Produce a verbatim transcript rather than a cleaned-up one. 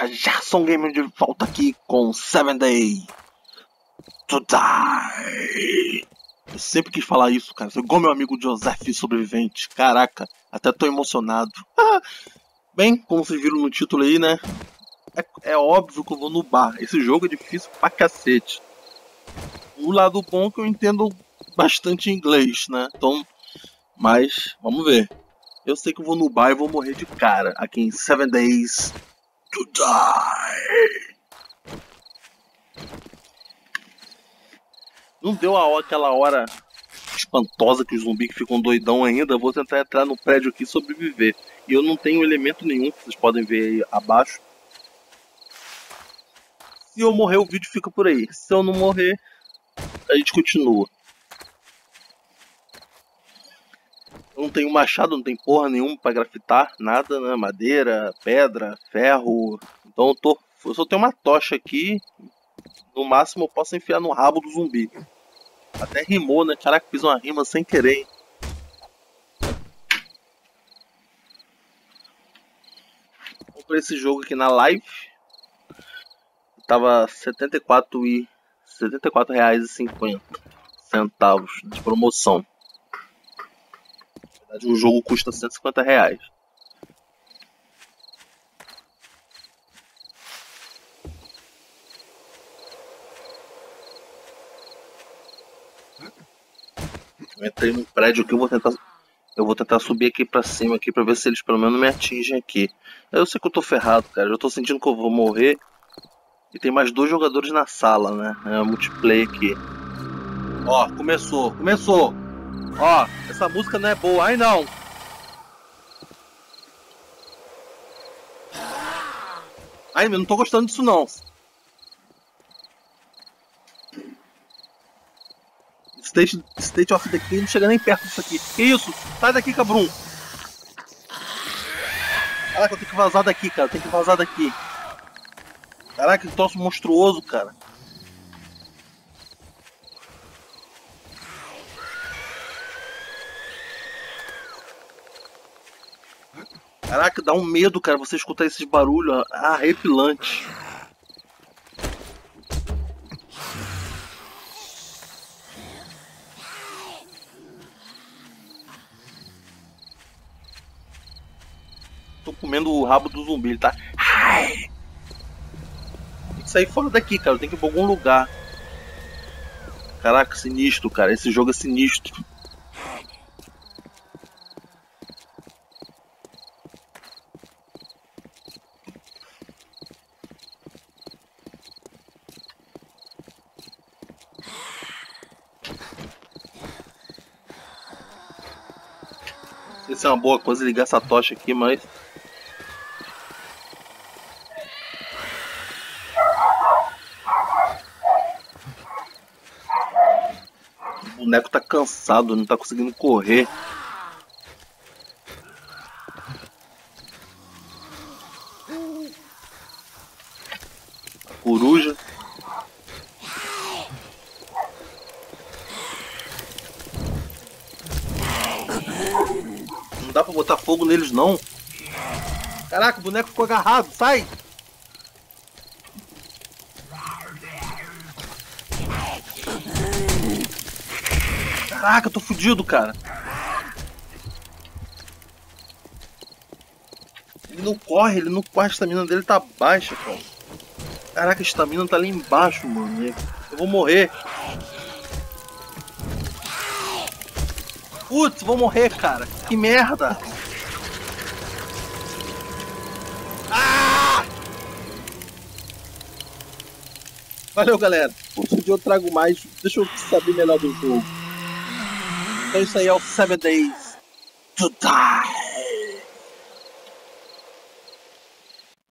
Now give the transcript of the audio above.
Gerson Gamer de volta aqui com Seven Days to Die. Eu sempre quis falar isso, cara. Sou igual meu amigo Joseph Sobrevivente. Caraca, até tô emocionado. Bem, como vocês viram no título aí, né? É, é óbvio que eu vou no bar. Esse jogo é difícil pra cacete. O lado bom é que eu entendo bastante inglês, né? Então, mas, vamos ver. Eu sei que eu vou no bar e vou morrer de cara aqui em Seven Days to Die. Não deu a, aquela hora espantosa que os zumbis ficam doidão ainda. Eu vou tentar entrar no prédio aqui e sobreviver. E eu não tenho elemento nenhum, que vocês podem ver aí abaixo. Se eu morrer, o vídeo fica por aí. Se eu não morrer, a gente continua. Eu não tenho machado, não tem porra nenhuma pra grafitar, nada, né? Madeira, pedra, ferro. Então eu tô. Eu só tenho uma tocha aqui. No máximo eu posso enfiar no rabo do zumbi. Até rimou, né? Caraca, fiz uma rima sem querer. Comprei esse jogo aqui na live. Tava setenta e quatro reais e cinquenta centavos de promoção. Na verdade, o jogo custa cento e cinquenta reais. Eu entrei num prédio aqui, eu vou tentar. Eu vou tentar subir aqui pra cima aqui pra ver se eles pelo menos me atingem aqui. Eu sei que eu tô ferrado, cara. Eu tô sentindo que eu vou morrer. E tem mais dois jogadores na sala, né? É multiplayer aqui. Ó, começou, começou. Ó, essa música não é boa. Ai não. Ai, eu não tô gostando disso não. State, State of the King não chega nem perto disso aqui. Que isso? Sai daqui, cabrum. Caraca, eu tenho que vazar daqui, cara. Eu tenho que vazar daqui. Caraca, que troço monstruoso, cara. Caraca, dá um medo, cara, você escutar esses barulhos arrepilantes. Tô comendo o rabo do zumbi, ele tá... Ai! Tem que sair fora daqui, cara, eu tenho que ir pra algum lugar. Caraca, sinistro, cara, esse jogo é sinistro. Não sei se é uma boa coisa ligar essa tocha aqui, mas... O boneco tá cansado, não tá conseguindo correr. A coruja. Não dá pra botar fogo neles não. Caraca, o boneco ficou agarrado, sai! Caraca, eu tô fudido, cara. Ele não corre, ele não corre, a estamina dele tá baixa, cara. Caraca, a estamina tá ali embaixo, mano. Eu vou morrer. Putz, vou morrer, cara. Que merda. Ah! Valeu, galera. Outro dia eu trago mais. Deixa eu saber melhor do jogo. Então isso aí é o Seven Days to Die.